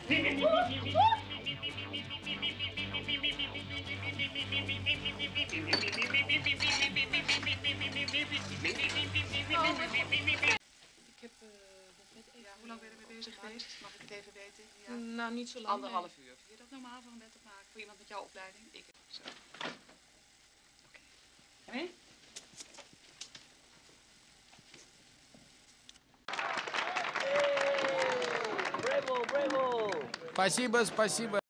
Hoe lang ben je ermee bezig geweest? Mag ik het even weten? Ja. Nou, niet zo lang. 1,5 uur. Vind je dat normaal voor een bed opmaken? Voor iemand met jouw opleiding? Ik. Zo. Oké. En mee? Спасибо, спасибо.